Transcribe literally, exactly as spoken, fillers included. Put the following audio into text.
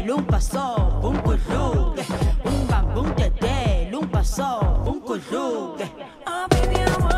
lung paso, bung kuru, bung bang bung de de, lung paso, bung kuru. Oh baby, I want